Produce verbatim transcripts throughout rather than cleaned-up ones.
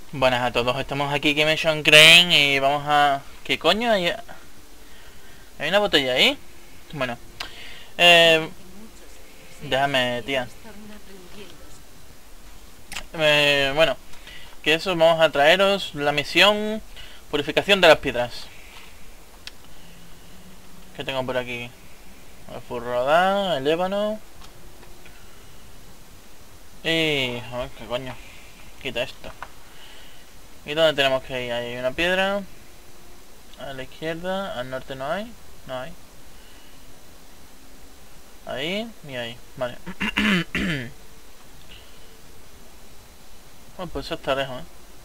Buenas a todos, estamos aquí Kimation Crane y vamos a... ¿Qué coño hay? ¿Hay una botella ahí? Bueno, eh... déjame, tía. Eh, bueno, que eso, vamos a traeros la misión Purificación de las piedras. ¿Qué tengo por aquí? El furrodá, el ébano. Y... a ver, ¿qué coño? Quita esto. ¿Y dónde tenemos que ir? Hay una piedra. A la izquierda, al norte no hay. No hay. Ahí y ahí. Vale. Bueno, pues eso está lejos, ¿eh?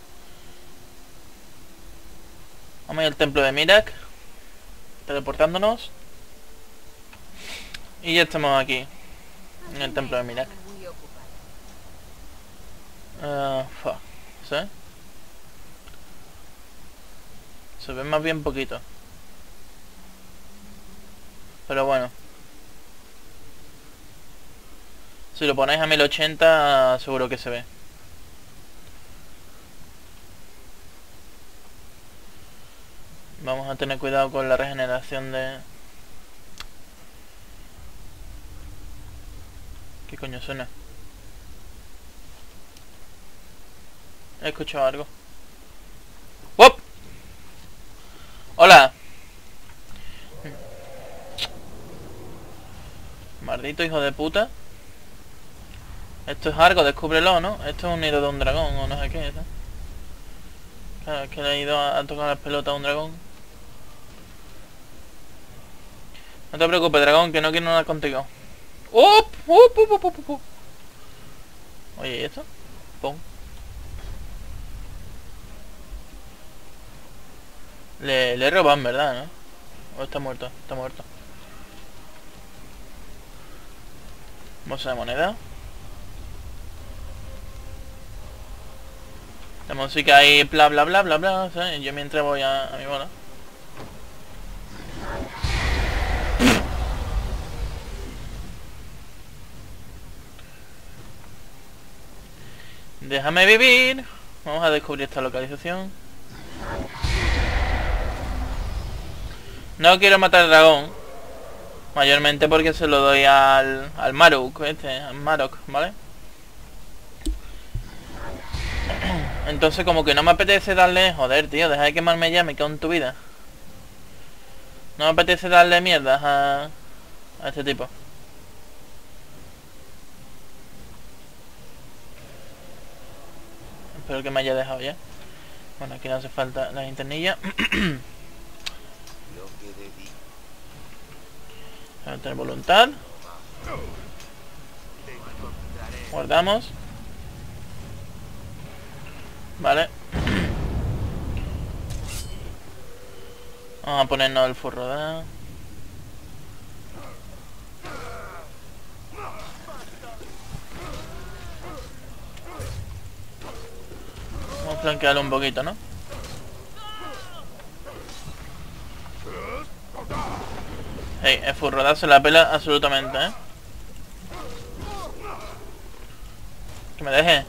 Vamos a ir al templo de Mirak. Teleportándonos. Y ya estamos aquí. En el templo de Mirak. Uh, fuck. ¿Sí? Se ve más bien poquito. Pero bueno. Si lo ponéis a mil ochenta seguro que se ve. Vamos a tener cuidado con la regeneración de... ¿Qué coño suena? He escuchado algo. ¡Wop! ¡Hola! Maldito hijo de puta. Esto es algo, descúbrelo, ¿no? Esto es un nido de un dragón o no sé qué, ¿no? Claro, es que le he ido a, a tocar las pelotas a un dragón. No te preocupes, dragón, que no quiero nada contigo. ¡Up! ¡Up, up, up, up, up! Oye, ¿y esto? Pum. Le, le he robado, en verdad, ¿no? ¿O está muerto? Está muerto. Bolsa de moneda. La música ahí, bla bla bla bla bla, ¿sabes? Yo mientras voy a, a mi bola. Déjame vivir. Vamos a descubrir esta localización. No quiero matar al dragón. Mayormente porque se lo doy al, al Maruk, este, al Marok, ¿vale? Entonces como que no me apetece darle... Joder, tío, deja de quemarme ya, me cago en tu vida. No me apetece darle mierdas a, a este tipo. Espero que me haya dejado ya. Bueno, aquí no hace falta la linternilla. Voy a tener voluntad. Guardamos. Vale. Vamos a ponernos el furrodá. Vamos a flanquearlo un poquito, ¿no? Hey, el furrodá se la pela absolutamente, ¿eh? Que me deje.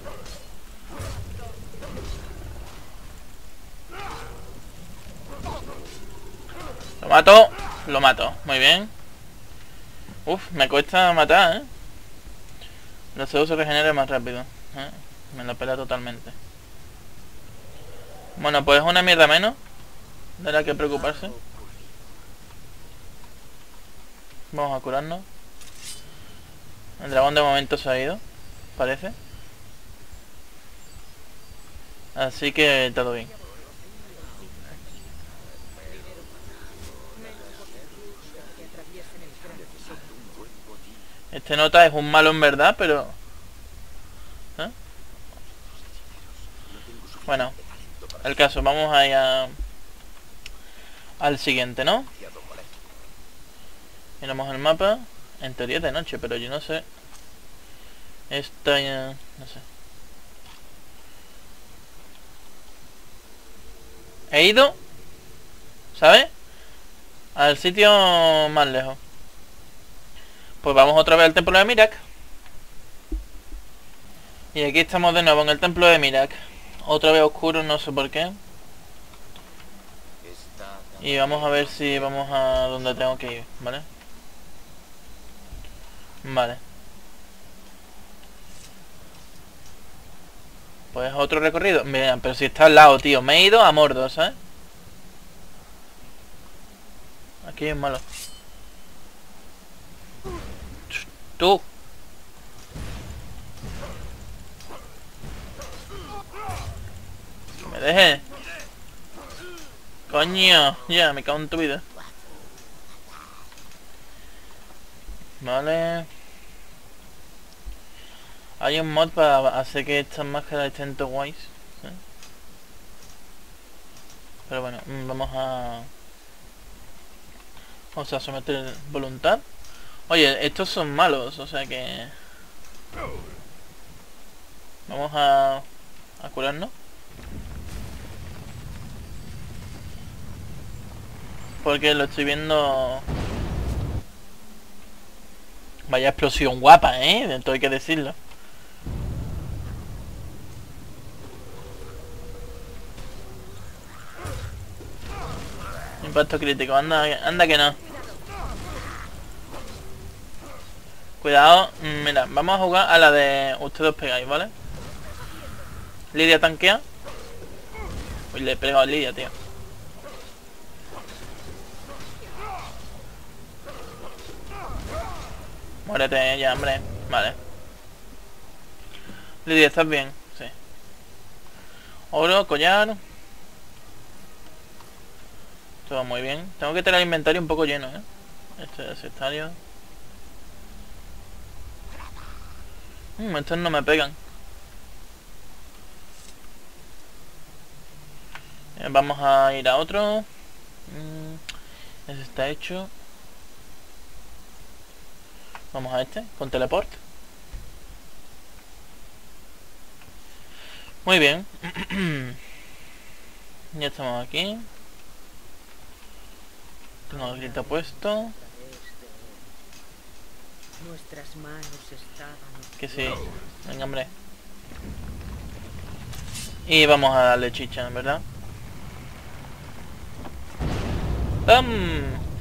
Lo mato. Lo mato. Muy bien. Uf, me cuesta matar, ¿eh? El C U se regenera más rápido, ¿eh? Me la pela totalmente. Bueno, pues una mierda menos de la que preocuparse. Vamos a curarnos. El dragón de momento se ha ido, parece. Así que todo bien. Este nota es un malo en verdad, pero... ¿eh? Bueno, el caso, vamos a ir a... al siguiente, ¿no? Miramos el mapa. En teoría es de noche, pero yo no sé. Esta ya... no sé. He ido, ¿sabes? Al sitio más lejos. Pues vamos otra vez al templo de Mirak. Y aquí estamos de nuevo en el templo de Mirak. Otra vez oscuro, no sé por qué. Y vamos a ver si vamos a donde tengo que ir, ¿vale? Vale. Pues otro recorrido. Mira, pero si está al lado, tío. Me he ido a Mordor, ¿sabes? Aquí es malo. Tú. Me dejes. Coño. Ya, me cago en tu vida. Vale. Hay un mod para hacer que estas máscaras estén todo guays, ¿sí? Pero bueno, vamos a... Vamos a someter voluntad. Oye, estos son malos, o sea que... Vamos a... A curarnos. Porque lo estoy viendo... Vaya explosión guapa, ¿eh? De todo hay que decirlo. Impacto crítico, anda, anda que no. Cuidado, mira, vamos a jugar a la de ustedes os pegáis, ¿vale? Lidia tanquea. Uy, le he pegado a Lidia, tío. Muérete ya, hombre. Vale. Lidia, ¿estás bien? Sí. Oro, collar. Todo muy bien. Tengo que tener el inventario un poco lleno, ¿eh? Este es el estadio. Mmm, estos no me pegan. Eh, vamos a ir a otro. Mm, ese está hecho. Vamos a este, con teleport. Muy bien. Ya estamos aquí. Tengo el grito puesto. Nuestras manos estaban... Que sí. Venga, hombre. Y vamos a darle chicha, ¿verdad? ¡Bam!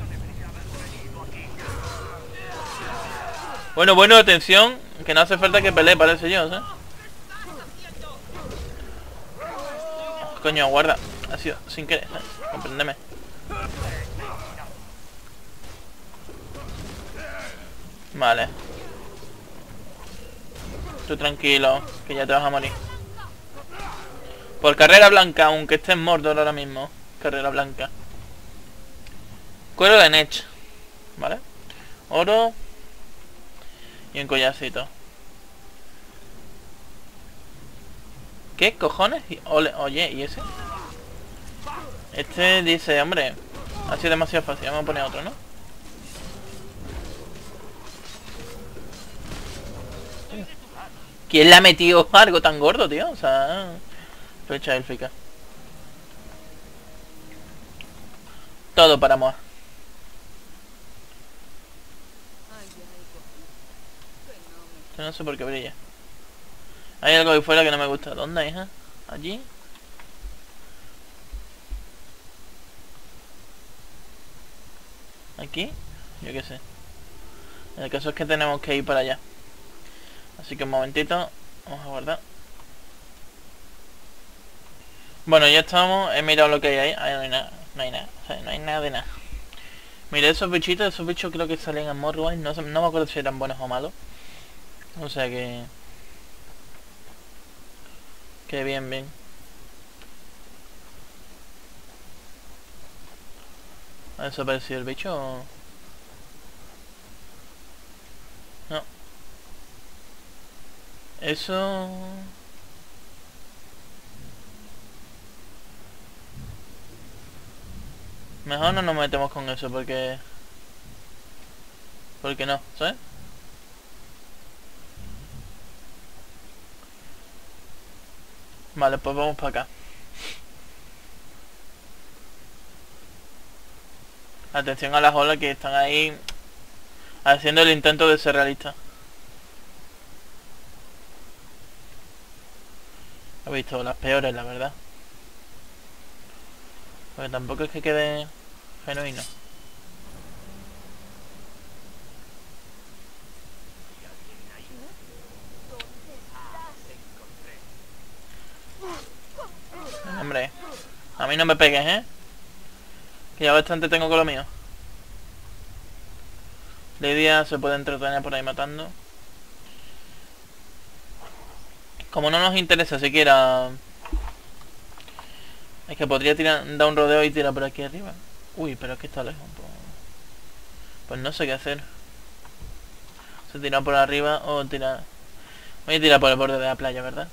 Bueno, bueno, atención. Que no hace falta que pelee, parece yo, ¿sabes? Oh, coño, guarda. Ha sido sin querer, ¿sabes? Compréndeme. Vale. Tú tranquilo, que ya te vas a morir. Por carrera blanca, aunque esté en Mordor ahora mismo. Carrera blanca. Cuero de Nech. Vale. Oro. Y un collarcito. ¿Qué cojones? Ole, oye, ¿y ese? Este dice, hombre, ha sido demasiado fácil. Vamos a poner otro, ¿no? ¿Quién le ha metido algo tan gordo, tío? O sea... Flecha élfica. Todo para Moa. Yo no sé por qué brilla. Hay algo ahí fuera que no me gusta. ¿Dónde, hija? ¿Allí? ¿Aquí? Yo qué sé. El caso es que tenemos que ir para allá. Así que un momentito. Vamos a guardar. Bueno, ya estamos. He mirado lo que hay ahí. Ahí no hay nada. No hay nada. O sea, no hay nada de nada. Miré esos bichitos. Esos bichos creo que salen en Morrowind. No, no me acuerdo si eran buenos o malos. O sea que... Que bien, bien. ¿Ha desaparecido el bicho o...? No. Eso... Mejor no nos metemos con eso porque... Porque no, ¿sabes? Vale, pues vamos para acá. Atención a las olas que están ahí haciendo el intento de ser realista. He visto las peores, la verdad. Porque tampoco es que quede genuino. Hombre, a mí no me pegues, ¿eh? Que ya bastante tengo con lo mío. Lidia se puede entretener por ahí matando. Como no nos interesa siquiera... Es que podría tirar, dar un rodeo y tirar por aquí arriba. Uy, pero es que está lejos. Pues, pues no sé qué hacer. Se tira por arriba o tira... Voy a tirar por el borde de la playa, ¿verdad?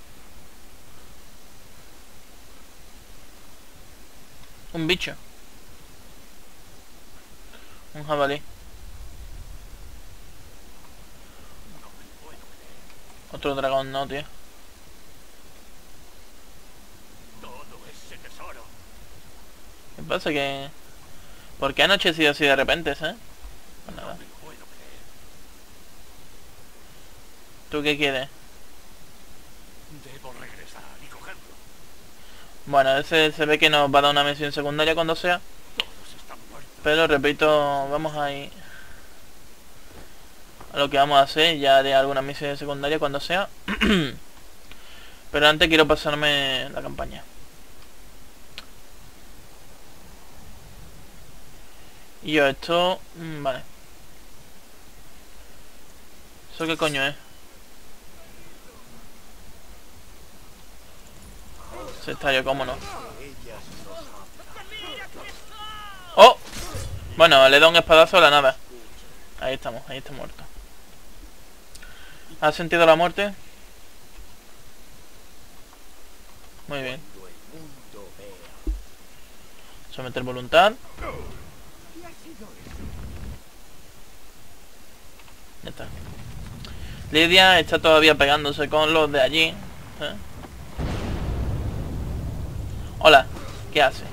Un bicho. Un jabalí. Otro dragón, no, tío. ¿Qué pasa? Que... ¿Por qué ha anochecido así de repente, eh? Pues nada. ¿Tú qué quieres? Debo regresar y cogerlo. Bueno, ese se ve que nos va a dar una misión secundaria cuando sea. Todos están muertos. Pero repito, vamos a ir a lo que vamos a hacer. Ya haré alguna misión secundaria cuando sea. Pero antes quiero pasarme la campaña. Y yo esto... Mmm, vale. ¿Eso qué coño es? Se estalló, cómo no. ¡Oh! Bueno, le da un espadazo a la nada. Ahí estamos, ahí está muerto. ¿Has sentido la muerte? Muy bien. Someter voluntad. Ya está. Lidia está todavía pegándose con los de allí, ¿eh? Hola, ¿qué hace?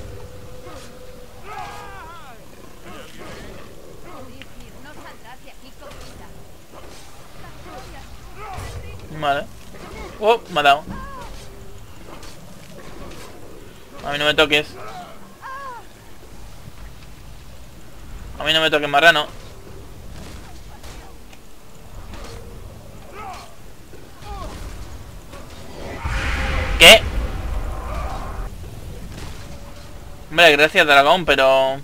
Vale. Oh, me ha dado. A mí no me toques. A mí no me toques, marrano. ¿Qué? Hombre, gracias, dragón, pero...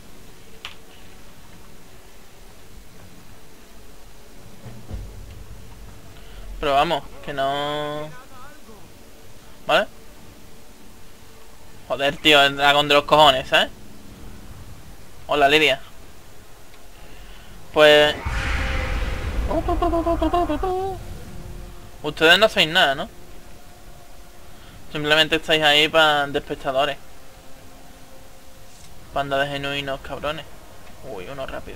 Pero vamos, que no... ¿Vale? Joder, tío, el dragón de los cojones, ¿sabes? Hola, Lidia. Pues... Ustedes no hacéis nada, ¿no? Simplemente estáis ahí para de espectadores. Panda de genuinos cabrones. Uy, uno rápido.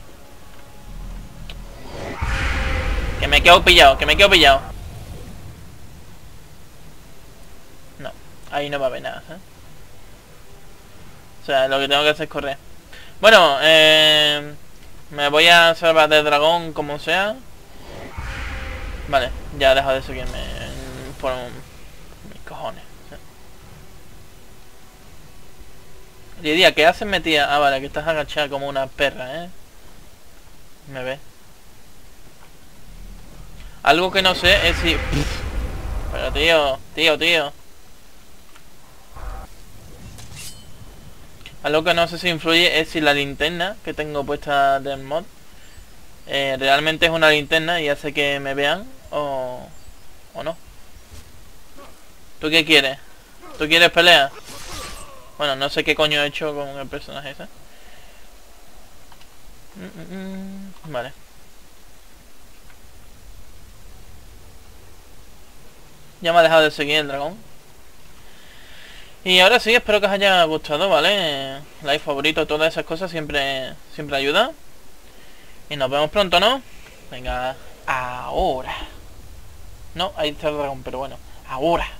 Que me quedo pillado, que me quedo pillado. No, ahí no va a haber nada, ¿eh? O sea, lo que tengo que hacer es correr. Bueno, eh... me voy a salvar del dragón como sea. Vale, ya he dejado de seguirme por mis cojones. Lidia, ¿qué haces metida? Ah, vale, que estás agachada como una perra, ¿eh? Me ve. Algo que no sé es si... Pero tío, tío, tío. Algo que no sé si influye es si la linterna que tengo puesta del mod eh, realmente es una linterna y hace que me vean o... o no. ¿Tú qué quieres? ¿Tú quieres pelea? Bueno, no sé qué coño he hecho con el personaje ese. Mm, mm, mm. Vale. Ya me ha dejado de seguir el dragón. Y ahora sí, espero que os haya gustado, ¿vale? Like, favorito, todas esas cosas siempre, siempre ayuda. Y nos vemos pronto, ¿no? Venga, ahora. No, ahí está el dragón, pero bueno, ahora.